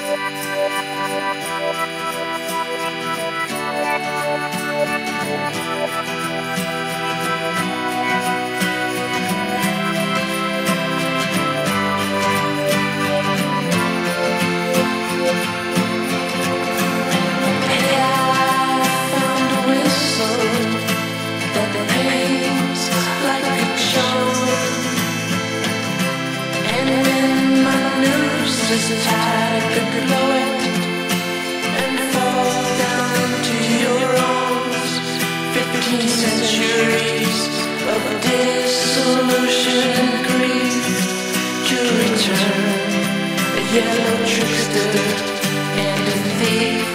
Just tired, could blow it and fall down into your arms. 15 centuries of dissolution and grief to return, a yellow trickster and a thief.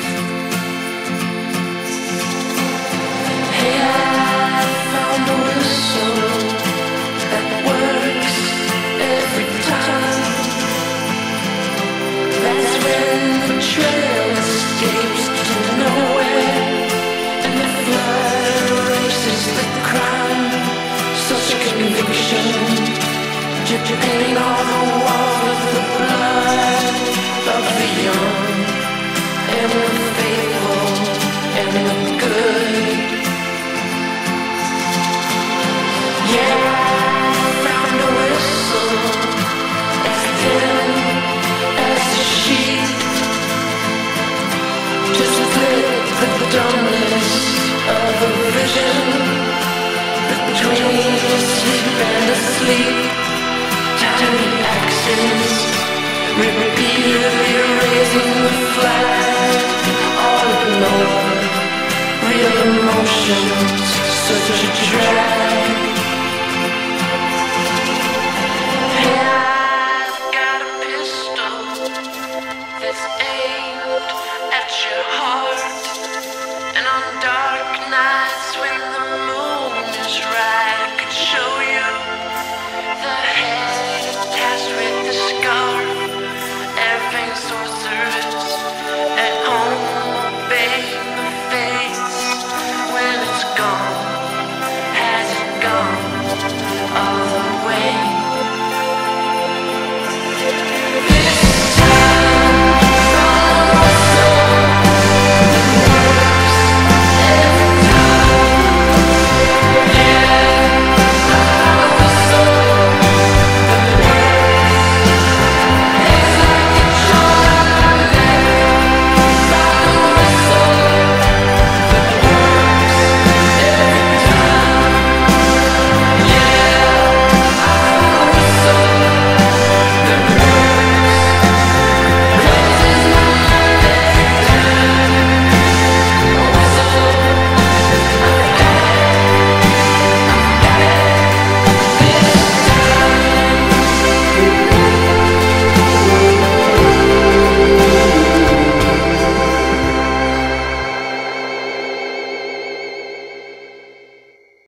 Hey, I found a whistle that works every time. That's when the trail escapes to nowhere, and the flood erases the crime. Such conviction to paint on the wall of the blood of the young and the faithful and the good. Yeah, I found a whistle as thin as a sheet to split the dumbness of a vision between sleep and asleep. Tiny axes repeatedly raising the flag, all ignore real emotions, such a drag. I've got a pistol that's aimed at your heart.